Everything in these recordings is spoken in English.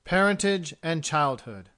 Parentage and Childhood.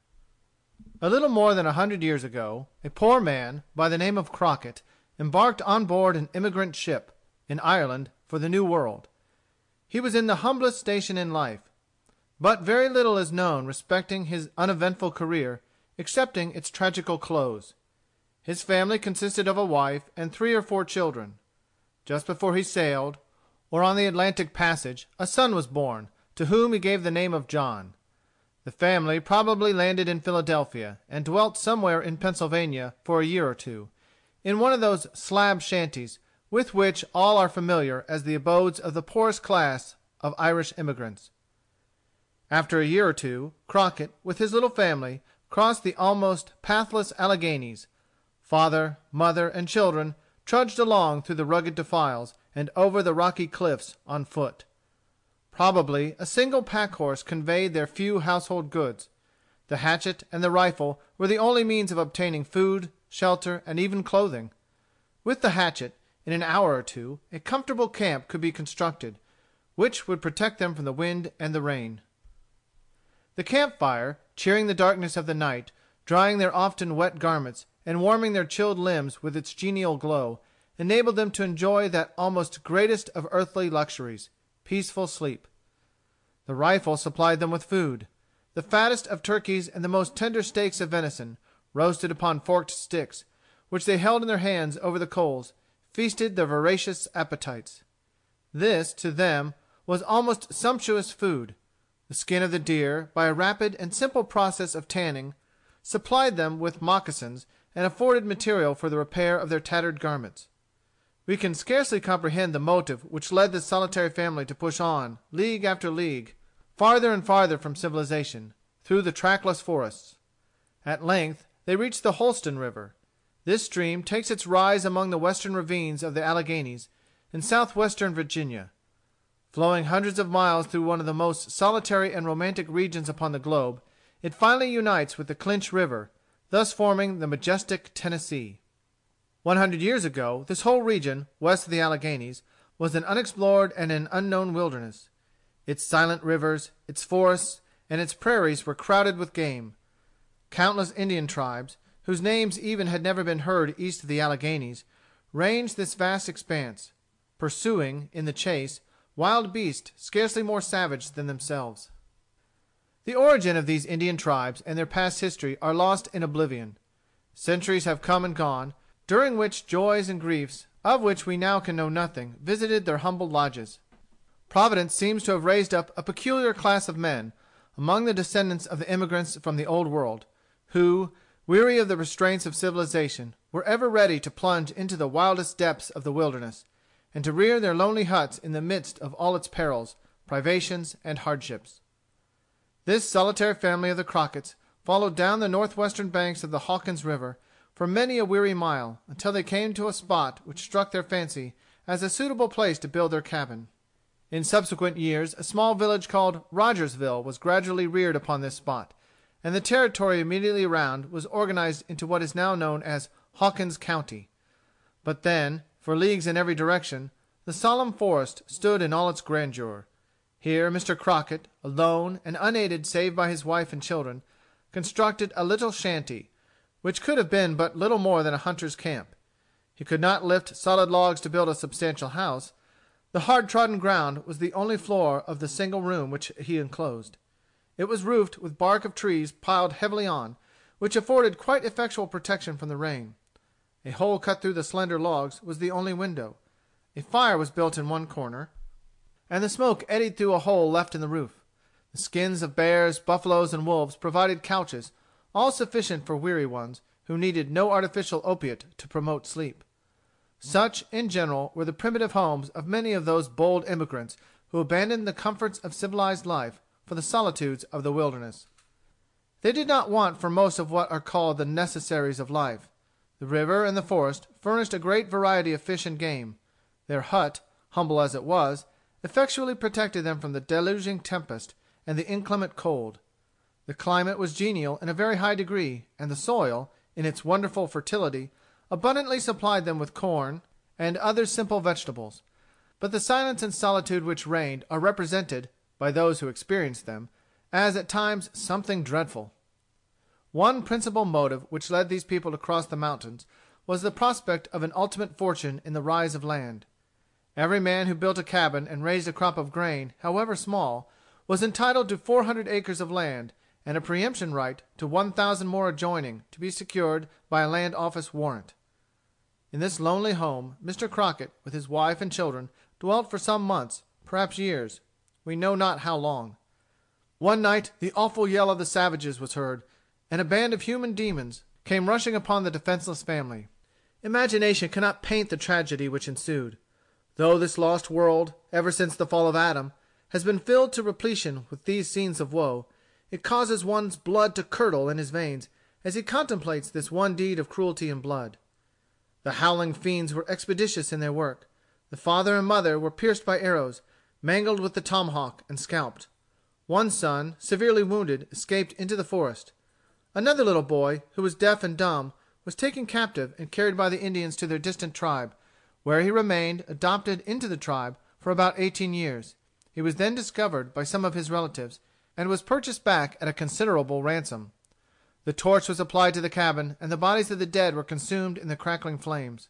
A little more than 100 years ago, a poor man, by the name of Crockett, embarked on board an emigrant ship, in Ireland, for the New World. He was in the humblest station in life. But very little is known respecting his uneventful career, excepting its tragical close. His family consisted of a wife and 3 or 4 children. Just before he sailed, or on the Atlantic passage, a son was born, to whom he gave the name of John. The family probably landed in Philadelphia, and dwelt somewhere in Pennsylvania for a year or 2, in one of those slab shanties with which all are familiar as the abodes of the poorest class of Irish emigrants. After a year or 2, Crockett, with his little family, crossed the almost pathless Alleghanies. Father, mother, and children trudged along through the rugged defiles and over the rocky cliffs on foot. Probably a single pack-horse conveyed their few household goods. The hatchet and the rifle were the only means of obtaining food, shelter, and even clothing. With the hatchet, in an hour or 2, a comfortable camp could be constructed, which would protect them from the wind and the rain. The camp-fire, cheering the darkness of the night, drying their often wet garments, and warming their chilled limbs with its genial glow, enabled them to enjoy that almost greatest of earthly luxuries, peaceful sleep. The rifle supplied them with food. The fattest of turkeys and the most tender steaks of venison, roasted upon forked sticks, which they held in their hands over the coals, feasted their voracious appetites. This, to them, was almost sumptuous food. The skin of the deer, by a rapid and simple process of tanning, supplied them with moccasins and afforded material for the repair of their tattered garments. We can scarcely comprehend the motive which led this solitary family to push on, league after league, farther and farther from civilization, through the trackless forests. At length they reached the Holston River. This stream takes its rise among the western ravines of the Alleghanies, in southwestern Virginia. Flowing hundreds of miles through one of the most solitary and romantic regions upon the globe, it finally unites with the Clinch River, thus forming the majestic Tennessee. 100 years ago this whole region, west of the Alleghanies, was an unexplored and an unknown wilderness. Its silent rivers, its forests, and its prairies were crowded with game. Countless Indian tribes, whose names even had never been heard east of the Alleghanies, ranged this vast expanse, pursuing, in the chase, wild beasts scarcely more savage than themselves. The origin of these Indian tribes and their past history are lost in oblivion. Centuries have come and gone, during which joys and griefs, of which we now can know nothing, visited their humble lodges. Providence seems to have raised up a peculiar class of men, among the descendants of the emigrants from the Old World, who, weary of the restraints of civilization, were ever ready to plunge into the wildest depths of the wilderness, and to rear their lonely huts in the midst of all its perils, privations, and hardships. This solitary family of the Crockett's followed down the northwestern banks of the Hawkins River for many a weary mile, until they came to a spot which struck their fancy as a suitable place to build their cabin. In subsequent years a small village called Rogersville was gradually reared upon this spot, and the territory immediately around was organized into what is now known as Hawkins County. But then, for leagues in every direction, the solemn forest stood in all its grandeur. Here Mr. Crockett, alone and unaided save by his wife and children, constructed a little shanty, which could have been but little more than a hunter's camp. He could not lift solid logs to build a substantial house. The hard-trodden ground was the only floor of the single room which he enclosed. It was roofed with bark of trees piled heavily on, which afforded quite effectual protection from the rain. A hole cut through the slender logs was the only window. A fire was built in one corner, and the smoke eddied through a hole left in the roof. The skins of bears, buffaloes, and wolves provided couches, all sufficient for weary ones, who needed no artificial opiate to promote sleep. Such, in general, were the primitive homes of many of those bold emigrants who abandoned the comforts of civilized life for the solitudes of the wilderness. They did not want for most of what are called the necessaries of life. The river and the forest furnished a great variety of fish and game. Their hut, humble as it was, effectually protected them from the deluging tempest and the inclement cold. The climate was genial in a very high degree, and the soil, in its wonderful fertility, abundantly supplied them with corn and other simple vegetables. But the silence and solitude which reigned are represented, by those who experienced them, as at times something dreadful. One principal motive which led these people to cross the mountains was the prospect of an ultimate fortune in the rise of land. Every man who built a cabin and raised a crop of grain, however small, was entitled to 400 acres of land and a preemption right to 1,000 more adjoining, to be secured by a land office warrant. In this lonely home Mr. Crockett, with his wife and children, dwelt for some months, perhaps years, we know not how long. One night the awful yell of the savages was heard, and a band of human demons came rushing upon the defenseless family. Imagination cannot paint the tragedy which ensued. Though this lost world, ever since the fall of Adam, has been filled to repletion with these scenes of woe, it causes one's blood to curdle in his veins as he contemplates this one deed of cruelty and blood. The howling fiends were expeditious in their work. The father and mother were pierced by arrows, mangled with the tomahawk, and scalped. One son, severely wounded, escaped into the forest. Another little boy, who was deaf and dumb, was taken captive and carried by the Indians to their distant tribe, where he remained, adopted into the tribe, for about 18 years. He was then discovered by some of his relatives, and was purchased back at a considerable ransom. The torch was applied to the cabin, and the bodies of the dead were consumed in the crackling flames.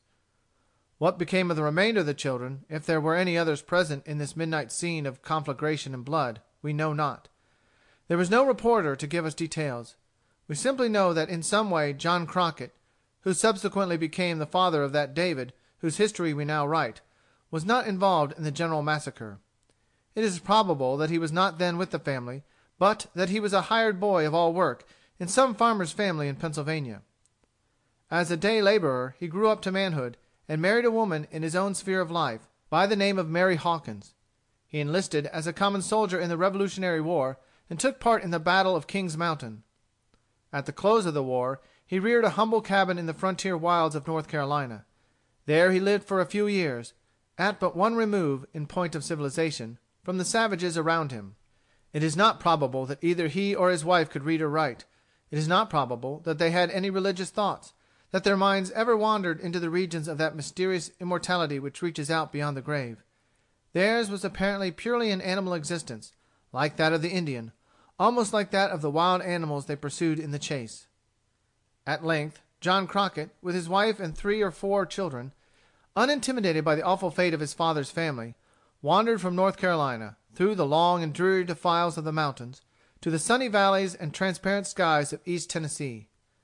What became of the remainder of the children, if there were any others present in this midnight scene of conflagration and blood, we know not. There was no reporter to give us details. We simply know that in some way John Crockett, who subsequently became the father of that David whose history we now write, was not involved in the general massacre. It is probable that he was not then with the family, but that he was a hired boy of all work in some farmer's family in Pennsylvania. As a day laborer he grew up to manhood, and married a woman in his own sphere of life, by the name of Mary Hawkins. He enlisted as a common soldier in the Revolutionary War, and took part in the battle of King's Mountain. At the close of the war he reared a humble cabin in the frontier wilds of North Carolina. There he lived for a few years, at but one remove, in point of civilization, from the savages around him. It is not probable that either he or his wife could read or write. It is not probable that they had any religious thoughts, that their minds ever wandered into the regions of that mysterious immortality which reaches out beyond the grave. Theirs was apparently purely an animal existence, like that of the Indian, almost like that of the wild animals they pursued in the chase. At length, John Crockett, with his wife and 3 or 4 children, unintimidated by the awful fate of his father's family, wandered from North Carolina, through the long and dreary defiles of the mountains, to the sunny valleys and transparent skies of East Tennessee.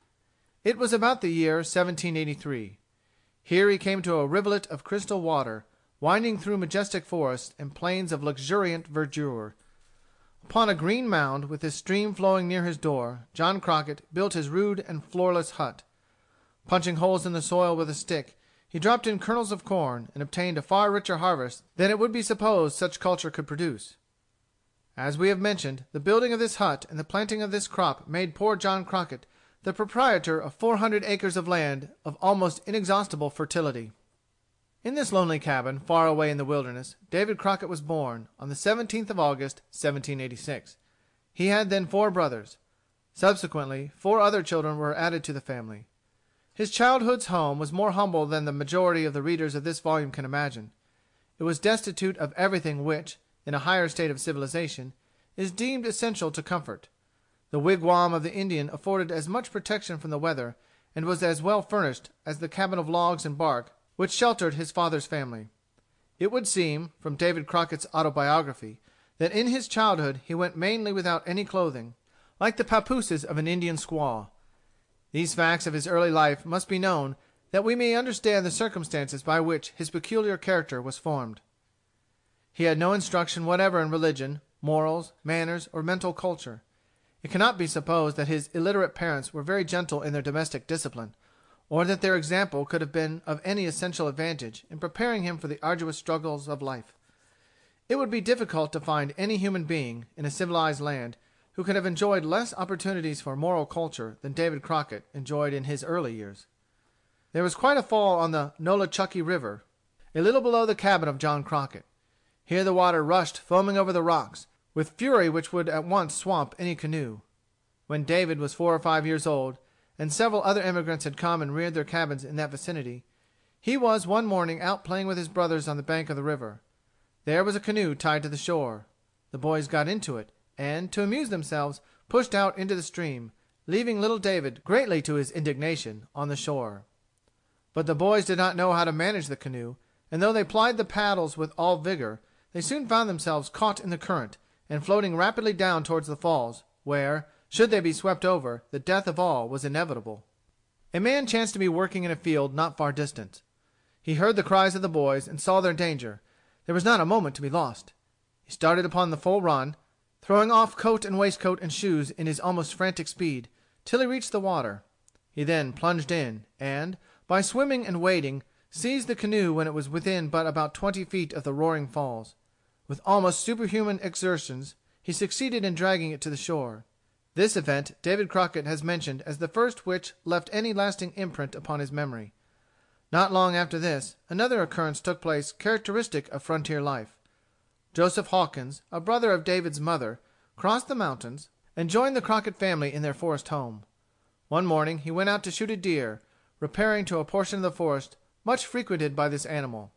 It was about the year 1783. Here he came to a rivulet of crystal water, winding through majestic forests and plains of luxuriant verdure. Upon a green mound, with this stream flowing near his door, John Crockett built his rude and floorless hut. Punching holes in the soil with a stick, he dropped in kernels of corn, and obtained a far richer harvest than it would be supposed such culture could produce. As we have mentioned, the building of this hut and the planting of this crop made poor John Crockett the proprietor of 400 acres of land of almost inexhaustible fertility. In this lonely cabin, far away in the wilderness, David Crockett was born, on the 17th of August, 1786. He had then 4 brothers. Subsequently, 4 other children were added to the family. His childhood's home was more humble than the majority of the readers of this volume can imagine. It was destitute of everything which, in a higher state of civilization, is deemed essential to comfort. The wigwam of the Indian afforded as much protection from the weather, and was as well furnished as the cabin of logs and bark which sheltered his father's family. It would seem, from David Crockett's autobiography, that in his childhood he went mainly without any clothing, like the papooses of an Indian squaw. These facts of his early life must be known, that we may understand the circumstances by which his peculiar character was formed. He had no instruction whatever in religion, morals, manners, or mental culture. It cannot be supposed that his illiterate parents were very gentle in their domestic discipline, or that their example could have been of any essential advantage in preparing him for the arduous struggles of life. It would be difficult to find any human being, in a civilized land, who could have enjoyed less opportunities for moral culture than David Crockett enjoyed in his early years. There was quite a fall on the Nolichucky River, a little below the cabin of John Crockett. Here the water rushed foaming over the rocks, with fury which would at once swamp any canoe. When David was 4 or 5 years old, and several other emigrants had come and reared their cabins in that vicinity, he was one morning out playing with his brothers on the bank of the river. There was a canoe tied to the shore. The boys got into it, and, to amuse themselves, pushed out into the stream, leaving little David, greatly to his indignation, on the shore. But the boys did not know how to manage the canoe, and though they plied the paddles with all vigor, they soon found themselves caught in the current, and floating rapidly down towards the falls, where, should they be swept over, the death of all was inevitable. A man chanced to be working in a field not far distant. He heard the cries of the boys, and saw their danger. There was not a moment to be lost. He started upon the full run, throwing off coat and waistcoat and shoes in his almost frantic speed, till he reached the water. He then plunged in, and, by swimming and wading, seized the canoe when it was within but about 20 feet of the roaring falls. With almost superhuman exertions, he succeeded in dragging it to the shore. This event David Crockett has mentioned as the first which left any lasting imprint upon his memory. Not long after this, another occurrence took place characteristic of frontier life. Joseph Hawkins, a brother of David's mother, crossed the mountains, and joined the Crockett family in their forest home. One morning he went out to shoot a deer, repairing to a portion of the forest much frequented by this animal.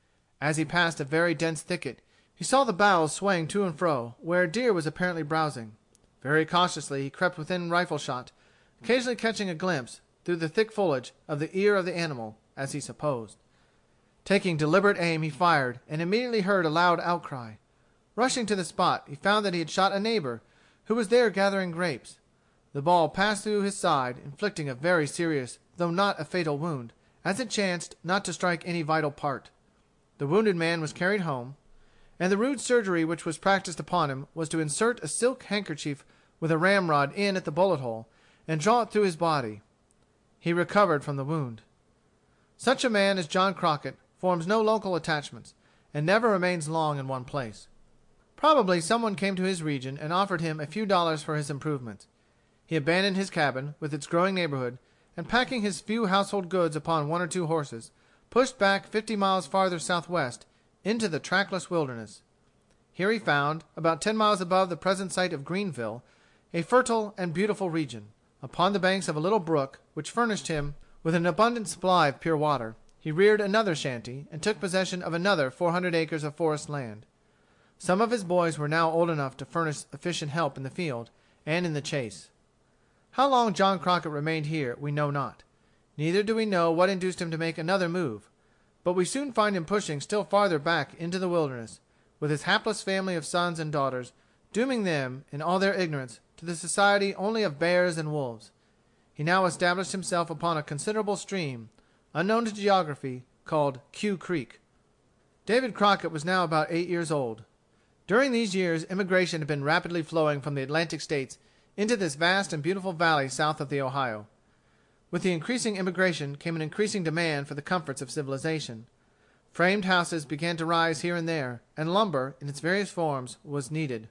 As he passed a very dense thicket, he saw the boughs swaying to and fro, where a deer was apparently browsing. Very cautiously he crept within rifle shot, occasionally catching a glimpse, through the thick foliage, of the ear of the animal, as he supposed. Taking deliberate aim, he fired, and immediately heard a loud outcry. Rushing to the spot, he found that he had shot a neighbor, who was there gathering grapes. The ball passed through his side, inflicting a very serious, though not a fatal wound, as it chanced not to strike any vital part. The wounded man was carried home, and the rude surgery which was practised upon him was to insert a silk handkerchief with a ramrod in at the bullet hole, and draw it through his body. He recovered from the wound. Such a man as John Crockett forms no local attachments, and never remains long in one place. Probably someone came to his region and offered him a few dollars for his improvements. He abandoned his cabin, with its growing neighborhood, and packing his few household goods upon 1 or 2 horses, pushed back 50 miles farther southwest into the trackless wilderness. Here he found, about 10 miles above the present site of Greenville, a fertile and beautiful region. Upon the banks of a little brook, which furnished him with an abundant supply of pure water, he reared another shanty, and took possession of another 400 acres of forest land. Some of his boys were now old enough to furnish efficient help in the field and in the chase. How long John Crockett remained here we know not. Neither do we know what induced him to make another move. But we soon find him pushing still farther back into the wilderness, with his hapless family of sons and daughters, dooming them, in all their ignorance, to the society only of bears and wolves. He now established himself upon a considerable stream, unknown to geography, called Q Creek. David Crockett was now about 8 years old. During these years immigration had been rapidly flowing from the Atlantic States into this vast and beautiful valley south of the Ohio. With the increasing immigration came an increasing demand for the comforts of civilization. Framed houses began to rise here and there, and lumber, in its various forms, was needed.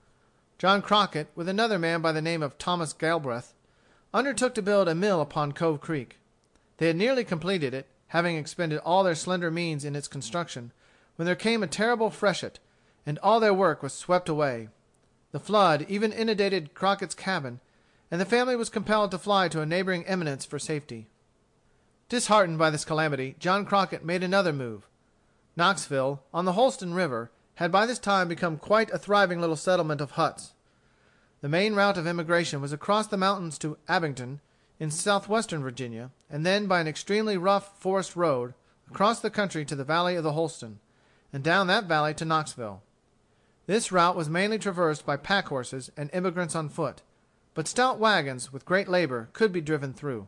John Crockett, with another man by the name of Thomas Galbraith, undertook to build a mill upon Cove Creek. They had nearly completed it, having expended all their slender means in its construction, when there came a terrible freshet, and all their work was swept away. The flood even inundated Crockett's cabin, and the family was compelled to fly to a neighboring eminence for safety. Disheartened by this calamity, John Crockett made another move. Knoxville, on the Holston River, had by this time become quite a thriving little settlement of huts. The main route of immigration was across the mountains to Abington, in southwestern Virginia, and then by an extremely rough forest road across the country to the valley of the Holston, and down that valley to Knoxville. This route was mainly traversed by pack horses and immigrants on foot, but stout wagons with great labor could be driven through.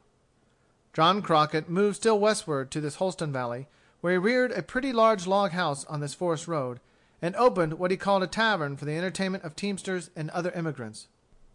John Crockett moved still westward to this Holston valley, where he reared a pretty large log house on this forest road, and opened what he called a tavern for the entertainment of teamsters and other immigrants.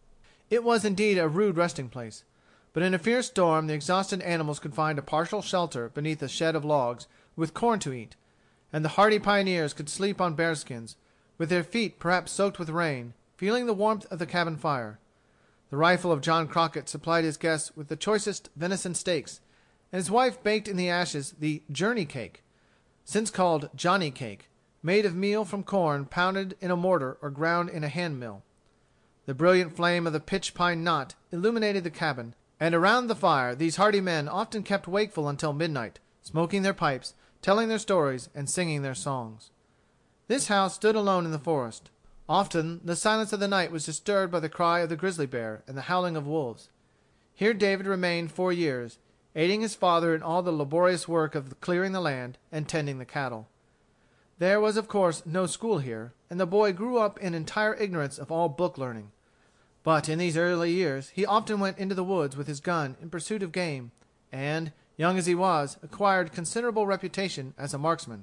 It was indeed a rude resting place, but in a fierce storm the exhausted animals could find a partial shelter beneath a shed of logs, with corn to eat, and the hardy pioneers could sleep on bearskins, with their feet perhaps soaked with rain, feeling the warmth of the cabin fire. The rifle of John Crockett supplied his guests with the choicest venison steaks, and his wife baked in the ashes the journey cake, since called Johnny cake, made of meal from corn pounded in a mortar or ground in a hand mill. The brilliant flame of the pitch pine knot illuminated the cabin, and around the fire these hardy men often kept wakeful until midnight, smoking their pipes, telling their stories, and singing their songs. This house stood alone in the forest. Often the silence of the night was disturbed by the cry of the grizzly bear and the howling of wolves. Here David remained 4 years, aiding his father in all the laborious work of clearing the land and tending the cattle. There was of course no school here, and the boy grew up in entire ignorance of all book learning. But in these early years he often went into the woods with his gun in pursuit of game, and, young as he was, acquired considerable reputation as a marksman.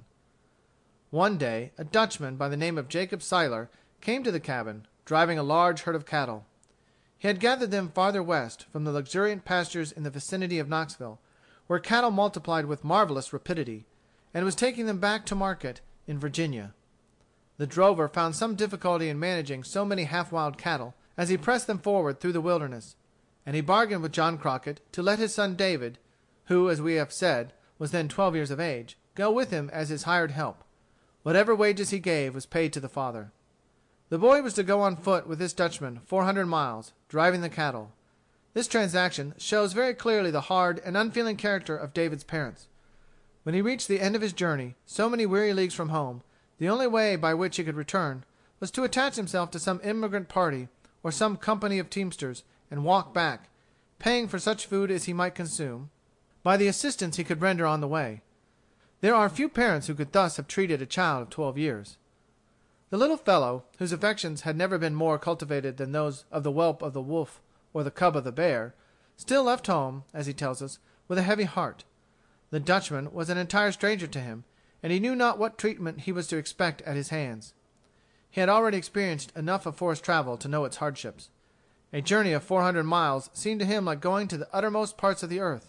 One day a Dutchman by the name of Jacob Seiler came to the cabin, driving a large herd of cattle. He had gathered them farther west, from the luxuriant pastures in the vicinity of Knoxville, where cattle multiplied with marvelous rapidity, and was taking them back to market in Virginia. The drover found some difficulty in managing so many half-wild cattle as he pressed them forward through the wilderness, and he bargained with John Crockett to let his son David, who, as we have said, was then 12 years of age, go with him as his hired help. Whatever wages he gave was paid to the father. The boy was to go on foot with this Dutchman 400 miles, driving the cattle. This transaction shows very clearly the hard and unfeeling character of David's parents. When he reached the end of his journey, so many weary leagues from home, the only way by which he could return was to attach himself to some immigrant party or some company of teamsters and walk back, paying for such food as he might consume, by the assistance he could render on the way. There are few parents who could thus have treated a child of 12 years. The little fellow, whose affections had never been more cultivated than those of the whelp of the wolf or the cub of the bear, still left home, as he tells us, with a heavy heart. The Dutchman was an entire stranger to him, and he knew not what treatment he was to expect at his hands. He had already experienced enough of forest travel to know its hardships. A journey of 400 miles seemed to him like going to the uttermost parts of the earth.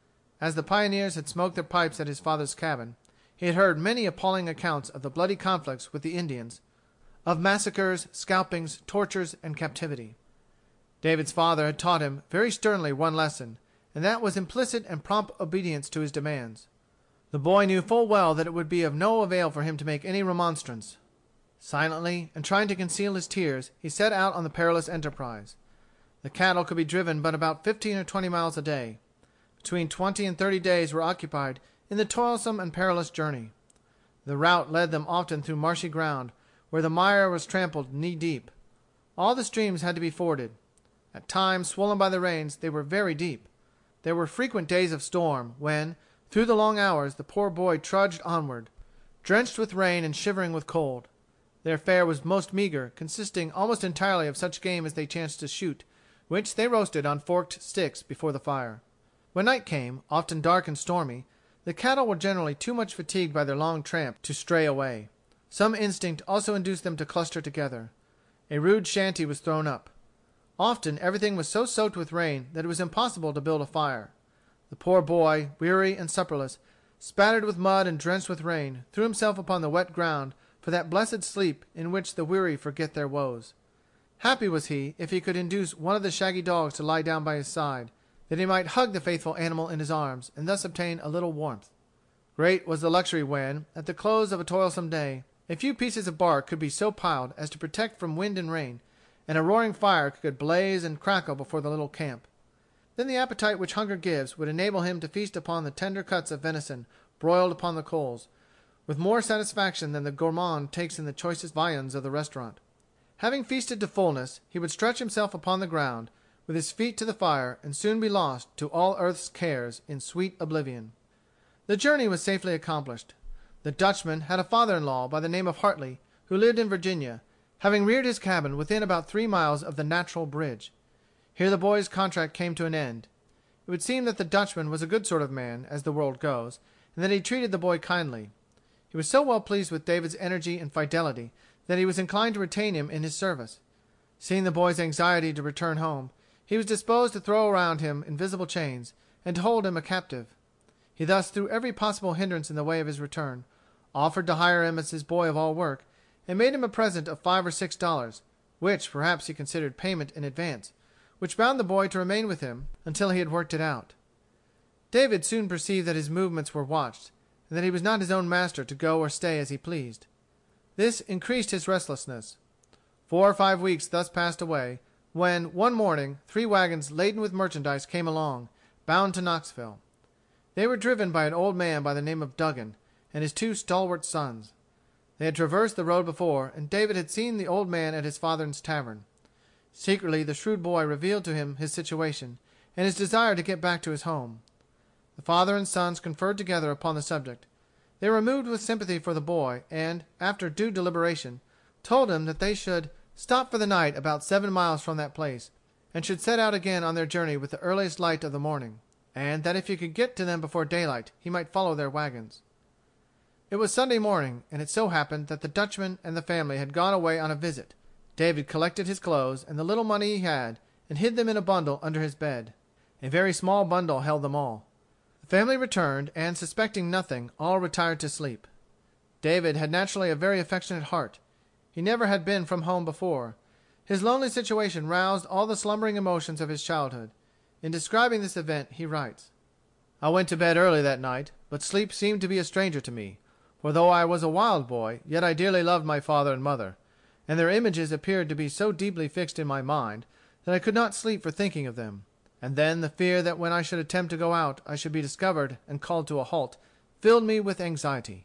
As the pioneers had smoked their pipes at his father's cabin, he had heard many appalling accounts of the bloody conflicts with the Indians, of massacres, scalpings, tortures, and captivity. David's father had taught him very sternly one lesson, and that was implicit and prompt obedience to his demands. The boy knew full well that it would be of no avail for him to make any remonstrance. Silently, and trying to conceal his tears, he set out on the perilous enterprise. The cattle could be driven but about 15 or 20 miles a day. Between 20 and 30 days were occupied in the toilsome and perilous journey. The route led them often through marshy ground, where the mire was trampled knee-deep. All the streams had to be forded. At times, swollen by the rains, they were very deep. There were frequent days of storm, when, through the long hours, the poor boy trudged onward, drenched with rain and shivering with cold. Their fare was most meager, consisting almost entirely of such game as they chanced to shoot, which they roasted on forked sticks before the fire. When night came, often dark and stormy, the cattle were generally too much fatigued by their long tramp to stray away. Some instinct also induced them to cluster together. A rude shanty was thrown up. Often everything was so soaked with rain that it was impossible to build a fire. The poor boy, weary and supperless, spattered with mud and drenched with rain, threw himself upon the wet ground for that blessed sleep in which the weary forget their woes. Happy was he if he could induce one of the shaggy dogs to lie down by his side, that he might hug the faithful animal in his arms, and thus obtain a little warmth. Great was the luxury when, at the close of a toilsome day, a few pieces of bark could be so piled as to protect from wind and rain, and a roaring fire could blaze and crackle before the little camp. Then the appetite which hunger gives would enable him to feast upon the tender cuts of venison broiled upon the coals, with more satisfaction than the gourmand takes in the choicest viands of the restaurant. Having feasted to fullness, he would stretch himself upon the ground, with his feet to the fire, and soon be lost to all earth's cares in sweet oblivion. The journey was safely accomplished. The Dutchman had a father-in-law by the name of Hartley, who lived in Virginia, having reared his cabin within about 3 miles of the Natural Bridge. Here the boy's contract came to an end. It would seem that the Dutchman was a good sort of man, as the world goes, and that he treated the boy kindly. He was so well pleased with David's energy and fidelity that he was inclined to retain him in his service. Seeing the boy's anxiety to return home, he was disposed to throw around him invisible chains, and to hold him a captive. He thus threw every possible hindrance in the way of his return, offered to hire him as his boy of all work, and made him a present of $5 or $6, which perhaps he considered payment in advance, which bound the boy to remain with him until he had worked it out. David soon perceived that his movements were watched, and that he was not his own master to go or stay as he pleased. This increased his restlessness. 4 or 5 weeks thus passed away, when, one morning, 3 wagons laden with merchandise came along, bound to Knoxville. They were driven by an old man by the name of Duggan, and his 2 stalwart sons. They had traversed the road before, and David had seen the old man at his father's tavern. Secretly the shrewd boy revealed to him his situation, and his desire to get back to his home. The father and sons conferred together upon the subject. They were moved with sympathy for the boy, and, after due deliberation, told him that they should stop for the night about 7 miles from that place, and should set out again on their journey with the earliest light of the morning, and that if he could get to them before daylight he might follow their wagons. It was Sunday morning, and it so happened that the Dutchman and the family had gone away on a visit. David collected his clothes and the little money he had, and hid them in a bundle under his bed. A very small bundle held them all. The family returned, and, suspecting nothing, all retired to sleep. David had naturally a very affectionate heart. He never had been from home before. His lonely situation roused all the slumbering emotions of his childhood. In describing this event he writes: "I went to bed early that night, but sleep seemed to be a stranger to me, for though I was a wild boy, yet I dearly loved my father and mother, and their images appeared to be so deeply fixed in my mind that I could not sleep for thinking of them. And then the fear that when I should attempt to go out I should be discovered and called to a halt filled me with anxiety."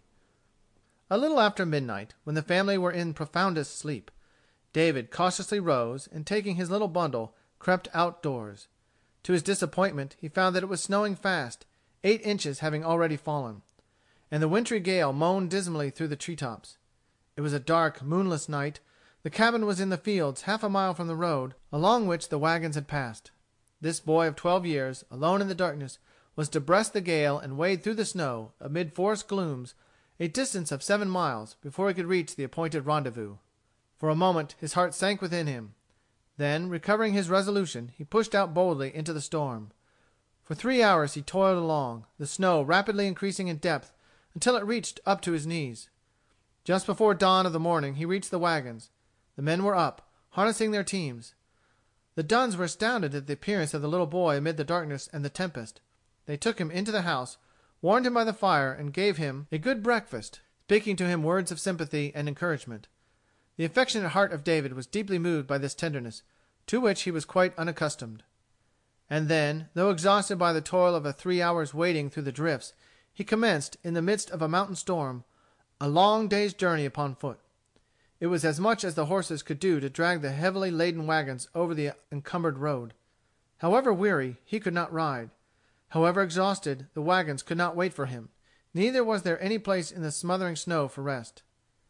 A little after midnight, when the family were in profoundest sleep, David cautiously rose, and taking his little bundle, crept outdoors. To his disappointment he found that it was snowing fast, 8 inches having already fallen, and the wintry gale moaned dismally through the treetops. It was a dark, moonless night. The cabin was in the fields 1/2 mile from the road along which the wagons had passed. This boy of 12 years, alone in the darkness, was to breast the gale and wade through the snow, amid forest glooms, a distance of 7 miles, before he could reach the appointed rendezvous. For a moment his heart sank within him. Then, recovering his resolution, he pushed out boldly into the storm. For 3 hours he toiled along, the snow rapidly increasing in depth until it reached up to his knees. Just before dawn of the morning he reached the wagons. The men were up, harnessing their teams. The Dunns were astounded at the appearance of the little boy amid the darkness and the tempest. They took him into the house, warmed him by the fire, and gave him a good breakfast, speaking to him words of sympathy and encouragement. The affectionate heart of David was deeply moved by this tenderness, to which he was quite unaccustomed. And then, though exhausted by the toil of a 3 hours' wading through the drifts, he commenced, in the midst of a mountain storm, a long day's journey upon foot. It was as much as the horses could do to drag the heavily laden wagons over the encumbered road. However weary, he could not ride. However exhausted, the wagons could not wait for him. Neither was there any place in the smothering snow for rest.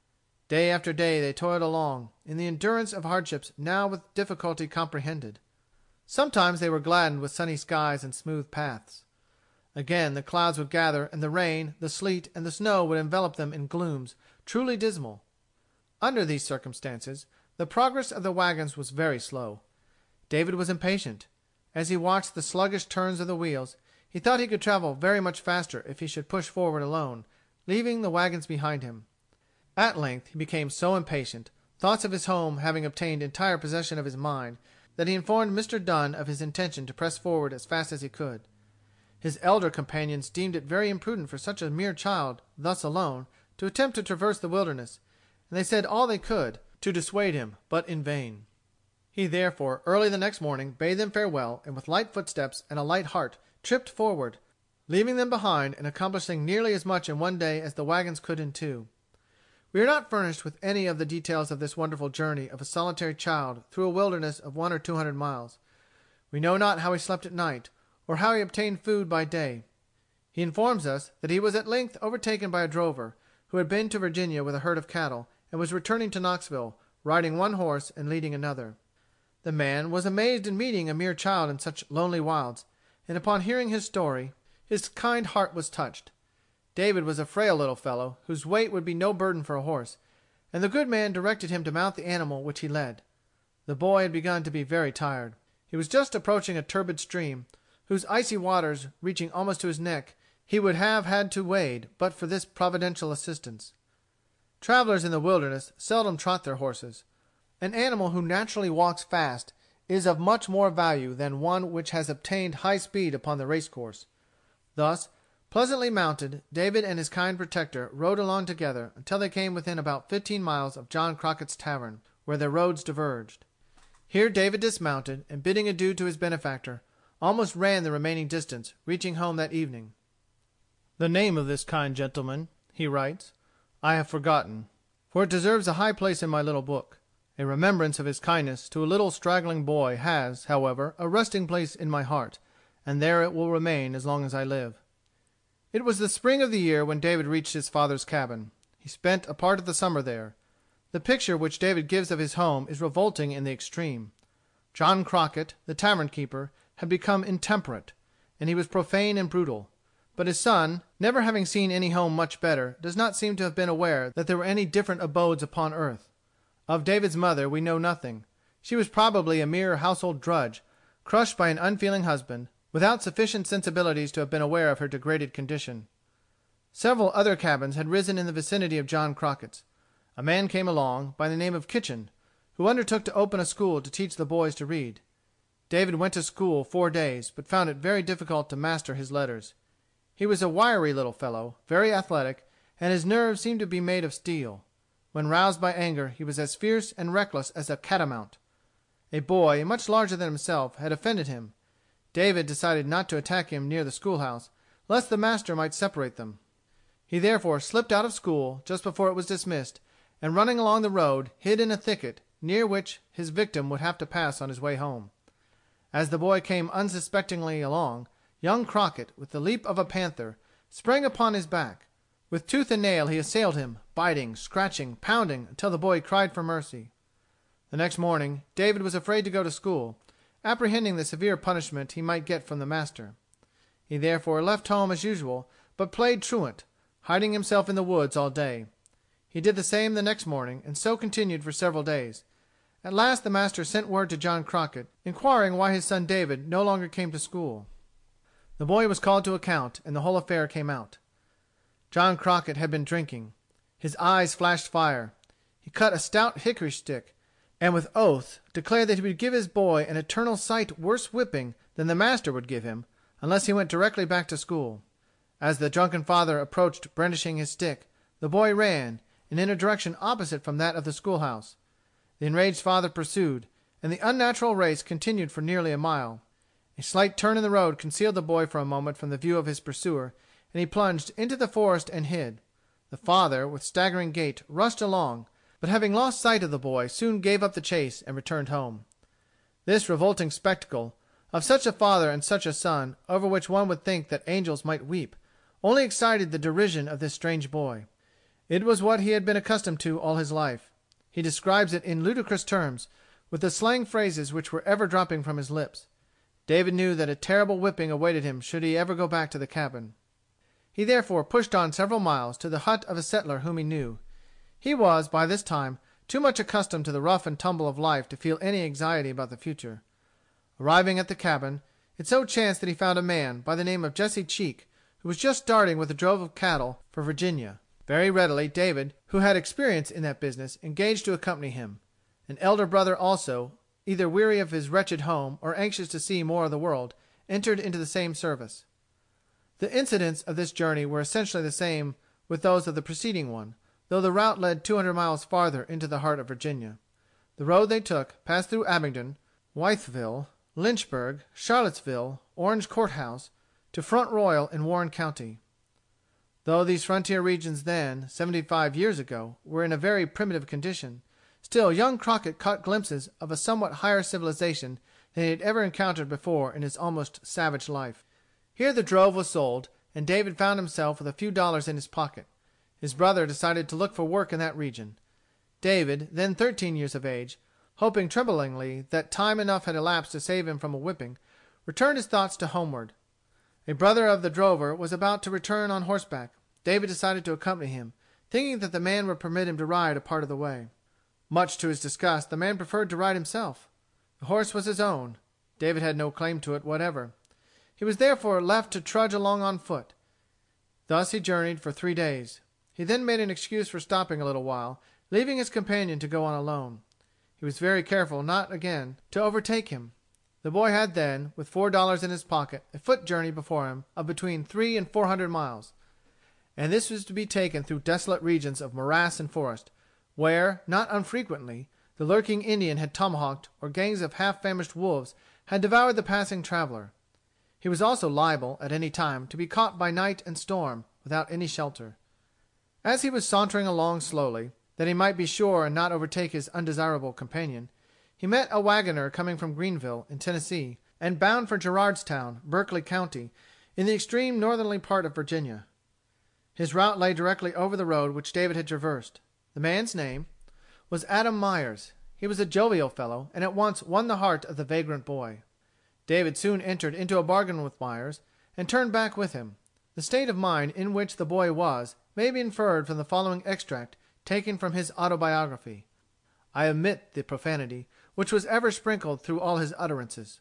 Day after day they toiled along, in the endurance of hardships now with difficulty comprehended. Sometimes they were gladdened with sunny skies and smooth paths. Again the clouds would gather, and the rain, the sleet, and the snow would envelop them in glooms truly dismal. Under these circumstances, the progress of the wagons was very slow. David was impatient. As he watched the sluggish turns of the wheels, he thought he could travel very much faster if he should push forward alone, leaving the wagons behind him. At length he became so impatient, thoughts of his home having obtained entire possession of his mind, that he informed Mr. Dunn of his intention to press forward as fast as he could. His elder companions deemed it very imprudent for such a mere child, thus alone, to attempt to traverse the wilderness, and they said all they could to dissuade him, but in vain. He therefore early the next morning bade them farewell, and with light footsteps and a light heart tripped forward, leaving them behind and accomplishing nearly as much in one day as the wagons could in 2. We are not furnished with any of the details of this wonderful journey of a solitary child through a wilderness of 100 or 200 miles. We know not how he slept at night, or how he obtained food by day. He informs us that he was at length overtaken by a drover, who had been to Virginia with a herd of cattle, and was returning to Knoxville, riding one horse and leading another. The man was amazed in meeting a mere child in such lonely wilds, and upon hearing his story, his kind heart was touched. David was a frail little fellow, whose weight would be no burden for a horse, and the good man directed him to mount the animal which he led. The boy had begun to be very tired. He was just approaching a turbid stream, whose icy waters, reaching almost to his neck, he would have had to wade but for this providential assistance. Travelers in the wilderness seldom trot their horses. An animal who naturally walks fast is of much more value than one which has obtained high speed upon the racecourse. Thus, pleasantly mounted, David and his kind protector rode along together until they came within about 15 miles of John Crockett's tavern, where their roads diverged. Here David dismounted, and bidding adieu to his benefactor, almost ran the remaining distance, reaching home that evening. "The name of this kind gentleman," he writes, "I have forgotten. for it deserves a high place in my little book. A remembrance of his kindness to a little straggling boy has, however, a resting place in my heart, and there it will remain as long as I live. It was the spring of the year when David reached his father's cabin. He spent a part of the summer there. The picture which David gives of his home is revolting in the extreme. John Crockett, the tavern keeper, had become intemperate, and he was profane and brutal. But his son, never having seen any home much better, does not seem to have been aware that there were any different abodes upon earth. Of David's mother we know nothing. She was probably a mere household drudge, crushed by an unfeeling husband, without sufficient sensibilities to have been aware of her degraded condition. Several other cabins had risen in the vicinity of John Crockett's. A man came along, by the name of Kitchen, who undertook to open a school to teach the boys to read. David went to school 4 days, but found it very difficult to master his letters. He was a wiry little fellow, very athletic, and his nerves seemed to be made of steel. When roused by anger, he was as fierce and reckless as a catamount. A boy, much larger than himself, had offended him. David decided not to attack him near the schoolhouse, lest the master might separate them. He therefore slipped out of school just before it was dismissed, and running along the road, hid in a thicket, near which his victim would have to pass on his way home. As the boy came unsuspectingly along, young Crockett, with the leap of a panther, sprang upon his back. With tooth and nail he assailed him, biting, scratching, pounding, until the boy cried for mercy. The next morning David was afraid to go to school, apprehending the severe punishment he might get from the master. He therefore left home as usual, but played truant, hiding himself in the woods all day. He did the same the next morning, and so continued for several days. At last the master sent word to John Crockett, inquiring why his son David no longer came to school. The boy was called to account, and the whole affair came out. John Crockett had been drinking. His eyes flashed fire. He cut a stout hickory stick, and with oath declared that he would give his boy an eternal sight worse whipping than the master would give him, unless he went directly back to school. As the drunken father approached brandishing his stick, the boy ran, and in a direction opposite from that of the schoolhouse. The enraged father pursued, and the unnatural race continued for nearly a mile. A slight turn in the road concealed the boy for a moment from the view of his pursuer, and he plunged into the forest and hid. The father, with staggering gait, rushed along, but having lost sight of the boy, soon gave up the chase and returned home. This revolting spectacle, of such a father and such a son, over which one would think that angels might weep, only excited the derision of this strange boy. It was what he had been accustomed to all his life. He describes it in ludicrous terms, with the slang phrases which were ever dropping from his lips. David knew that a terrible whipping awaited him should he ever go back to the cabin. He therefore pushed on several miles to the hut of a settler whom he knew. He was, by this time, too much accustomed to the rough and tumble of life to feel any anxiety about the future. Arriving at the cabin, it so chanced that he found a man, by the name of Jesse Cheek, who was just starting with a drove of cattle for Virginia. Very readily David, who had experience in that business, engaged to accompany him. An elder brother also, either weary of his wretched home or anxious to see more of the world, entered into the same service. The incidents of this journey were essentially the same with those of the preceding one, though the route led 200 miles farther into the heart of Virginia. The road they took passed through Abingdon, Wytheville, Lynchburg, Charlottesville, Orange Courthouse, to Front Royal in Warren County. Though these frontier regions then, 75 years ago, were in a very primitive condition, still young Crockett caught glimpses of a somewhat higher civilization than he had ever encountered before in his almost savage life. Here the drove was sold, and David found himself with a few dollars in his pocket. His brother decided to look for work in that region. David, then 13 years of age, hoping tremblingly that time enough had elapsed to save him from a whipping, returned his thoughts to homeward. A brother of the drover was about to return on horseback. David decided to accompany him, thinking that the man would permit him to ride a part of the way. Much to his disgust, the man preferred to ride himself. The horse was his own. David had no claim to it whatever. He was therefore left to trudge along on foot. Thus he journeyed for 3 days. He then made an excuse for stopping a little while, leaving his companion to go on alone. He was very careful not again to overtake him. The boy had then, with $4 in his pocket, a foot journey before him of between 300 and 400 miles. And this was to be taken through desolate regions of morass and forest, where, not unfrequently, the lurking Indian had tomahawked, or gangs of half-famished wolves had devoured the passing traveler. He was also liable, at any time, to be caught by night and storm, without any shelter. As he was sauntering along slowly, that he might be sure and not overtake his undesirable companion, he met a wagoner coming from Greenville, in Tennessee, and bound for Gerardstown, Berkeley County, in the extreme northerly part of Virginia. His route lay directly over the road which David had traversed. The man's name was Adam Myers. He was a jovial fellow, and at once won the heart of the vagrant boy. David soon entered into a bargain with Myers, and turned back with him. The state of mind in which the boy was may be inferred from the following extract taken from his autobiography. I omit the profanity which was ever sprinkled through all his utterances.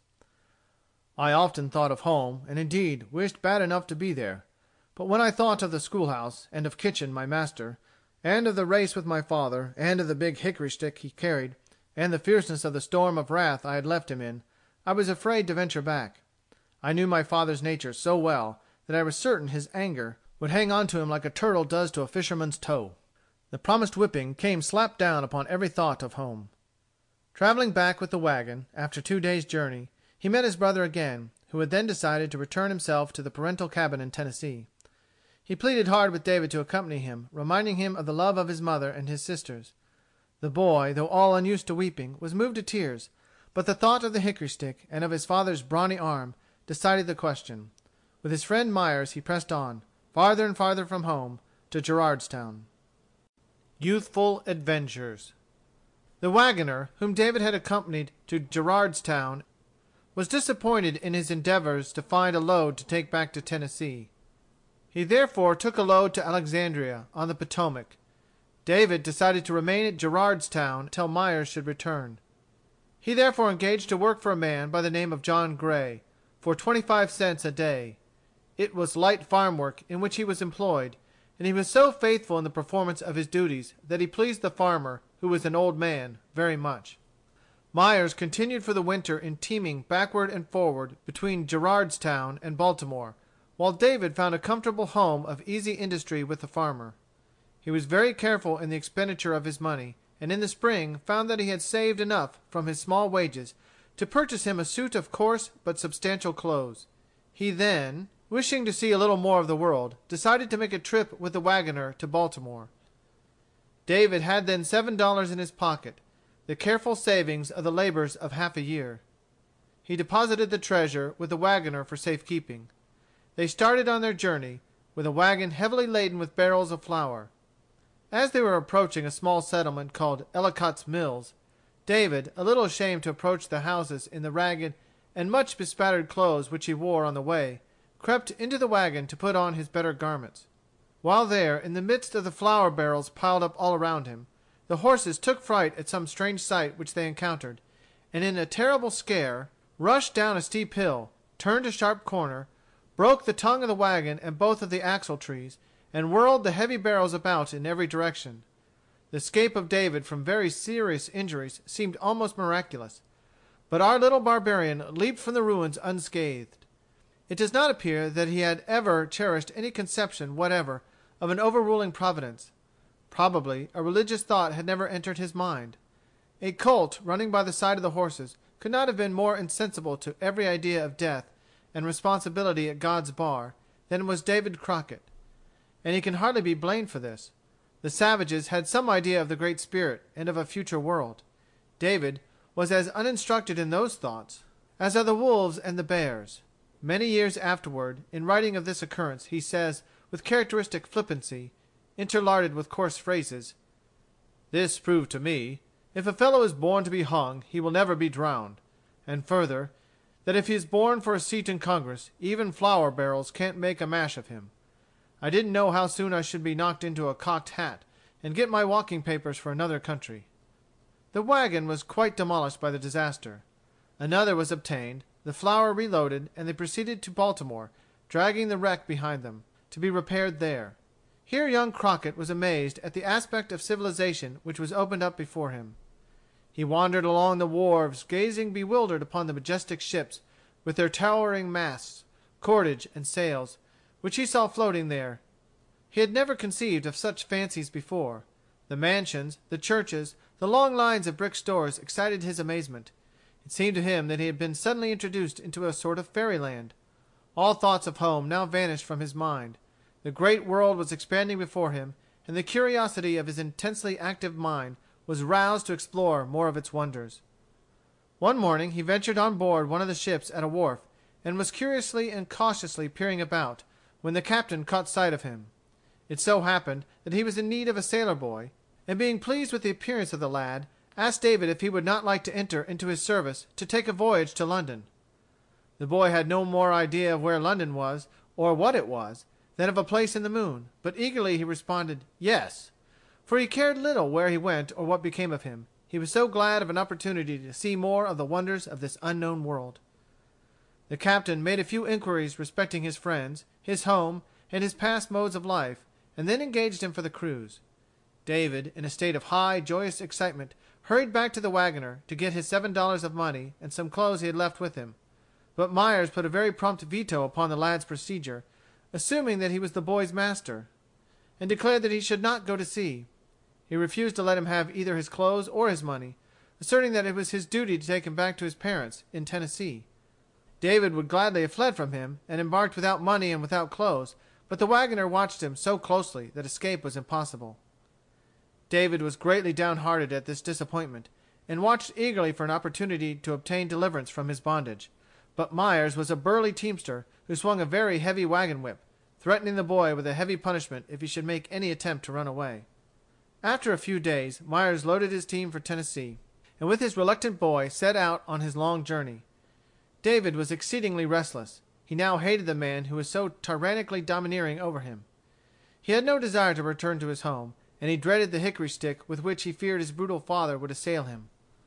I often thought of home, and indeed wished bad enough to be there. But when I thought of the schoolhouse, and of Kitchen, my master, and of the race with my father, and of the big hickory stick he carried, and the fierceness of the storm of wrath I had left him in, I was afraid to venture back. I knew my father's nature so well that I was certain his anger would hang on to him like a turtle does to a fisherman's toe. The promised whipping came slap down upon every thought of home. Traveling back with the wagon, after 2 days' journey, he met his brother again, who had then decided to return himself to the parental cabin in Tennessee. He pleaded hard with David to accompany him, reminding him of the love of his mother and his sisters. The boy, though all unused to weeping, was moved to tears, but the thought of the hickory stick and of his father's brawny arm decided the question. With his friend Myers he pressed on, farther and farther from home, to Gerardstown. Youthful Adventures. The wagoner, whom David had accompanied to Gerardstown, was disappointed in his endeavors to find a load to take back to Tennessee. He therefore took a load to Alexandria, on the Potomac. David decided to remain at Gerardstown till Myers should return. He therefore engaged to work for a man by the name of John Gray, for 25 cents a day. It was light farm work in which he was employed, and he was so faithful in the performance of his duties that he pleased the farmer, who was an old man, very much. Myers continued for the winter in teaming backward and forward between Gerardstown and Baltimore, while David found a comfortable home of easy industry with the farmer. He was very careful in the expenditure of his money, and in the spring found that he had saved enough from his small wages to purchase him a suit of coarse but substantial clothes. He then, wishing to see a little more of the world, decided to make a trip with the wagoner to Baltimore. David had then $7 in his pocket, the careful savings of the labors of half a year. He deposited the treasure with the wagoner for safekeeping. They started on their journey, with a wagon heavily laden with barrels of flour. As they were approaching a small settlement called Ellicott's Mills, David, a little ashamed to approach the houses in the ragged and much bespattered clothes which he wore on the way, crept into the wagon to put on his better garments. While there, in the midst of the flour barrels piled up all around him, the horses took fright at some strange sight which they encountered, and in a terrible scare, rushed down a steep hill, turned a sharp corner, broke the tongue of the wagon and both of the axle trees, and whirled the heavy barrels about in every direction. The escape of David from very serious injuries seemed almost miraculous, but our little barbarian leaped from the ruins unscathed. It does not appear that he had ever cherished any conception whatever of an overruling providence. Probably a religious thought had never entered his mind. A colt running by the side of the horses could not have been more insensible to every idea of death and responsibility at God's bar than was David Crockett. And he can hardly be blamed for this. The savages had some idea of the Great Spirit and of a future world. David was as uninstructed in those thoughts as are the wolves and the bears. Many years afterward, in writing of this occurrence, he says, with characteristic flippancy, interlarded with coarse phrases, "This proved to me, if a fellow is born to be hung, he will never be drowned. And further, that if he is born for a seat in Congress, even flour barrels can't make a mash of him. I didn't know how soon I should be knocked into a cocked hat, and get my walking papers for another country." The wagon was quite demolished by the disaster. Another was obtained, the flour reloaded, and they proceeded to Baltimore, dragging the wreck behind them, to be repaired there. Here young Crockett was amazed at the aspect of civilization which was opened up before him. He wandered along the wharves, gazing bewildered upon the majestic ships, with their towering masts, cordage, and sails, which he saw floating there. He had never conceived of such fancies before. The mansions, the churches, the long lines of brick stores excited his amazement. It seemed to him that he had been suddenly introduced into a sort of fairyland. All thoughts of home now vanished from his mind. The great world was expanding before him, and the curiosity of his intensely active mind was roused to explore more of its wonders. One morning he ventured on board one of the ships at a wharf, and was curiously and cautiously peering about, when the captain caught sight of him. It so happened that he was in need of a sailor boy, and being pleased with the appearance of the lad, asked David if he would not like to enter into his service to take a voyage to London. The boy had no more idea of where London was, or what it was, than of a place in the moon, but eagerly he responded, "Yes," for he cared little where he went or what became of him. He was so glad of an opportunity to see more of the wonders of this unknown world. The captain made a few inquiries respecting his friends, his home, and his past modes of life, and then engaged him for the cruise. David, in a state of high, joyous excitement, hurried back to the wagoner to get his $7 of money and some clothes he had left with him. But Myers put a very prompt veto upon the lad's procedure, assuming that he was the boy's master, and declared that he should not go to sea. He refused to let him have either his clothes or his money, asserting that it was his duty to take him back to his parents in Tennessee. David would gladly have fled from him, and embarked without money and without clothes, but the wagoner watched him so closely that escape was impossible. David was greatly downhearted at this disappointment, and watched eagerly for an opportunity to obtain deliverance from his bondage. But Myers was a burly teamster who swung a very heavy wagon whip, threatening the boy with a heavy punishment if he should make any attempt to run away. After a few days, Myers loaded his team for Tennessee, and with his reluctant boy set out on his long journey. David was exceedingly restless. He now hated the man who was so tyrannically domineering over him. He had no desire to return to his home, and he dreaded the hickory stick with which he feared his brutal father would assail him.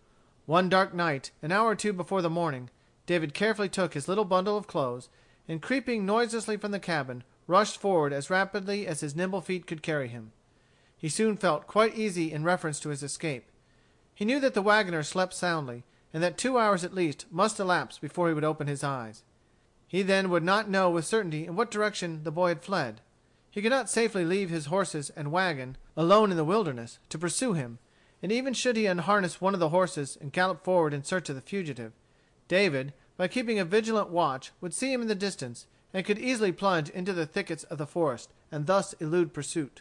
One dark night, an hour or two before the morning, David carefully took his little bundle of clothes, and creeping noiselessly from the cabin, rushed forward as rapidly as his nimble feet could carry him. He soon felt quite easy in reference to his escape. He knew that the wagoner slept soundly, and that 2 hours at least must elapse before he would open his eyes. He then would not know with certainty in what direction the boy had fled. He could not safely leave his horses and wagon alone in the wilderness to pursue him, and even should he unharness one of the horses and gallop forward in search of the fugitive, David, by keeping a vigilant watch, would see him in the distance, and could easily plunge into the thickets of the forest, and thus elude pursuit.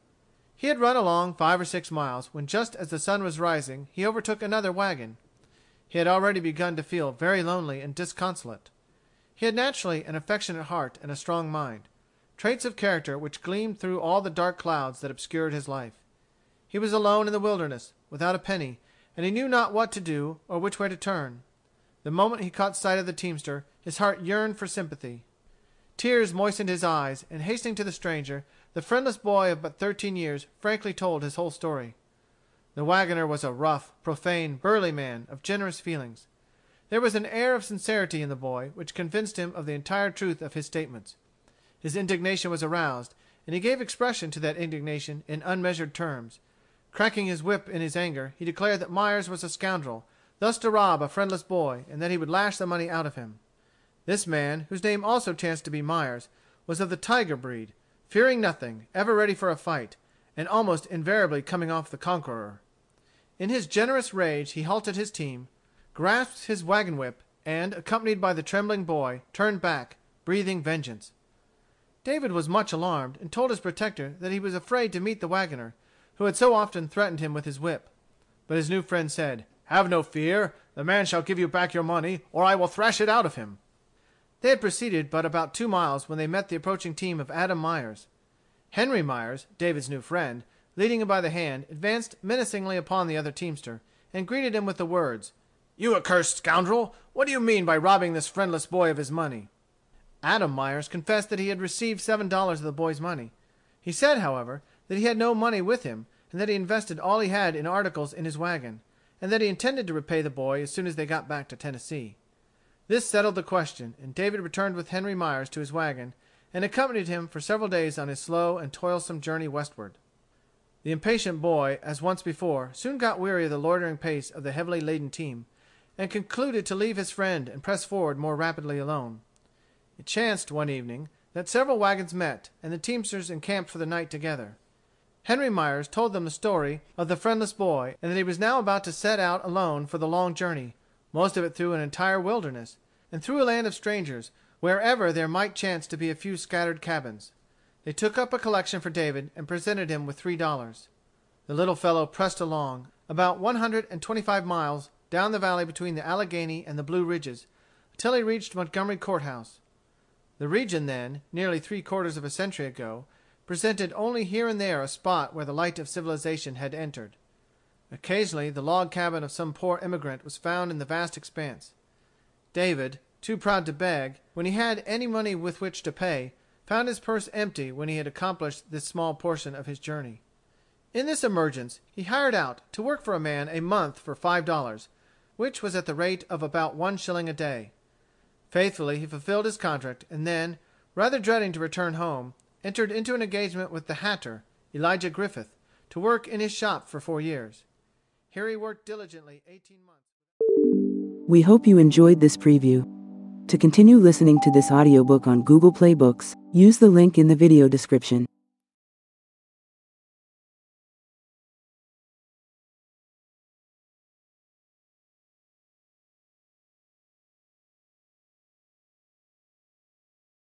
He had run along 5 or 6 miles, when just as the sun was rising he overtook another wagon. He had already begun to feel very lonely and disconsolate. He had naturally an affectionate heart and a strong mind, traits of character which gleamed through all the dark clouds that obscured his life. He was alone in the wilderness, without a penny, and he knew not what to do or which way to turn. The moment he caught sight of the teamster, his heart yearned for sympathy. Tears moistened his eyes, and hastening to the stranger, the friendless boy of but 13 years frankly told his whole story. The wagoner was a rough, profane, burly man, of generous feelings. There was an air of sincerity in the boy which convinced him of the entire truth of his statements. His indignation was aroused, and he gave expression to that indignation in unmeasured terms. Cracking his whip in his anger, he declared that Myers was a scoundrel, thus to rob a friendless boy, and that he would lash the money out of him. This man, whose name also chanced to be Myers, was of the tiger breed, fearing nothing, ever ready for a fight, and almost invariably coming off the conqueror. In his generous rage he halted his team, grasped his wagon whip, and, accompanied by the trembling boy, turned back, breathing vengeance. David was much alarmed, and told his protector that he was afraid to meet the wagoner, who had so often threatened him with his whip. But his new friend said, "Have no fear. The man shall give you back your money, or I will thrash it out of him." They had proceeded but about 2 miles when they met the approaching team of Adam Myers. Henry Myers, David's new friend, leading him by the hand, advanced menacingly upon the other teamster, and greeted him with the words, "You accursed scoundrel, what do you mean by robbing this friendless boy of his money?" Adam Myers confessed that he had received $7 of the boy's money. He said, however, that he had no money with him, and that he invested all he had in articles in his wagon, and that he intended to repay the boy as soon as they got back to Tennessee. This settled the question, and David returned with Henry Myers to his wagon, and accompanied him for several days on his slow and toilsome journey westward. The impatient boy, as once before, soon got weary of the loitering pace of the heavily laden team, and concluded to leave his friend and press forward more rapidly alone. It chanced one evening that several wagons met, and the teamsters encamped for the night together. Henry Myers told them the story of the friendless boy, and that he was now about to set out alone for the long journey, most of it through an entire wilderness, and through a land of strangers, wherever there might chance to be a few scattered cabins. They took up a collection for David and presented him with $3. The little fellow pressed along, about 125 miles down the valley between the Allegheny and the Blue Ridges, until he reached Montgomery Courthouse. The region then, nearly 3/4 of a century ago, presented only here and there a spot where the light of civilization had entered. Occasionally the log cabin of some poor immigrant was found in the vast expanse. David, too proud to beg, when he had any money with which to pay, found his purse empty when he had accomplished this small portion of his journey. In this emergence he hired out to work for a man a month for $5, which was at the rate of about 1 shilling a day. Faithfully he fulfilled his contract, and then, rather dreading to return home, entered into an engagement with the hatter, Elijah Griffith, to work in his shop for 4 years. Here he worked diligently 18 months. We hope you enjoyed this preview. To continue listening to this audiobook on Google Play Books, use the link in the video description.